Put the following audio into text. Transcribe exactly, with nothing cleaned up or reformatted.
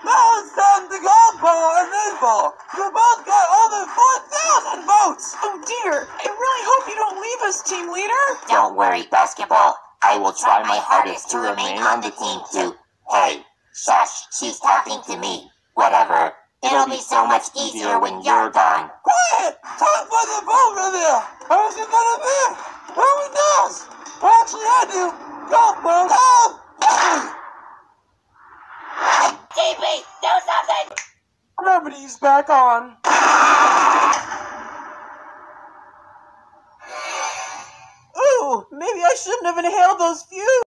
Now it's time to go, Paul and Mabel. You both got over four thousand votes. Oh dear, I really hope you don't leave us, team leader. Don't worry, Basketball. I will try my hardest to remain on the team too. Hey, shush, she's talking to me. Whatever. It'll be so much easier when you're gone. Quiet! Time for the vote reveal. Who's it gonna be? Who knows? Well, actually, I do. Go, Paul. Go! T P, do something! Gravity's back on. Ooh, maybe I shouldn't have inhaled those fumes.